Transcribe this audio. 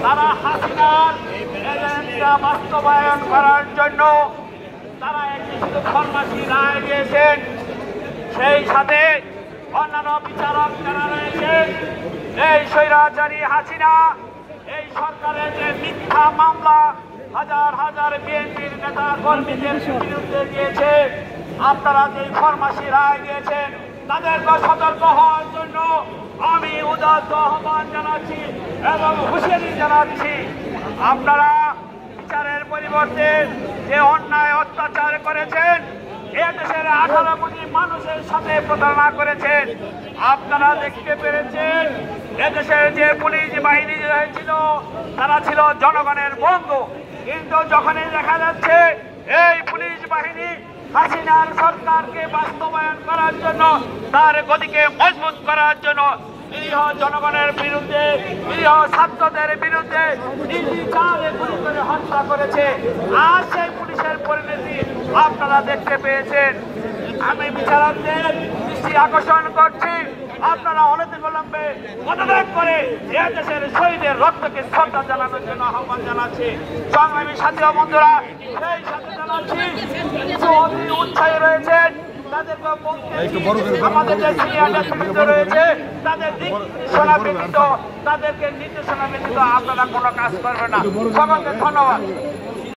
তারা হাসিনার এজেন্ডা বাস্তবায়ন করার জন্য তারা একটি শুধু ফরমাসি রায় দিয়েছেন। সেই সাথে অন্যান্য বিচারক যারা রয়েছেন, এই স্বৈরাচারী হাসিনা এই সরকারের যে মিথ্যা মামলা হাজার হাজার বিএনপির নেতা কর্মীদের বিরুদ্ধে দিয়েছে, আপনারা যে ফরমাসি রায় দিয়েছেন তাদেরকে সতর্ক হওয়ার জন্য আমি উদাত্ত আহ্বান জানাচ্ছি এবং হুঁশিয়ারি জানাচ্ছি। আপনারা বিচারের পরিবর্তে যে অন্যায় অত্যাচার করেছেন, এদেশের 18 কোটি মানুষের সাথে প্রতারণা করেছেন। আপনারা দেখতে পেরেছেন এদেশের যে পুলিশ বাহিনী ছিল তারা ছিল জনগণের বন্ধু, কিন্তু যখনই দেখা যাচ্ছে এই পুলিশ বাহিনী হাসিনার সরকারকে বাস্তবায়ন করার জন্য, তার গতিকে মজবুত করার জন্য নিরীহ জনগণের বিরুদ্ধে, নিরীহ ছাত্রদের বিরুদ্ধে নির্বিচারে গুলি করে হত্যা করেছে। আর সেই পুলিশের পরিণতি আপনারা দেখতে পেয়েছেন। আমি বিচারকদের দৃষ্টি আকর্ষণ করছি, আপনারা অনতিবিলম্বে পদত্যাগ করে এ দেশের শহীদের রক্তকে শ্রদ্ধা জানানোর জন্য আহ্বান জানাচ্ছি। সংগ্রামী সাথী ও বন্ধুরা, সেই সাথে জানাচ্ছি কিছু অতি উৎসাহী রয়েছেন, তাদেরকে আমাদের যে সিনিয়র নেতৃত্ব রয়েছে তাদের নির্দেশনা ব্যতীত, তাদেরকে নির্দেশনা ব্যতীত আপনারা কোনো কাজ করবেন না। সকলকে ধন্যবাদ।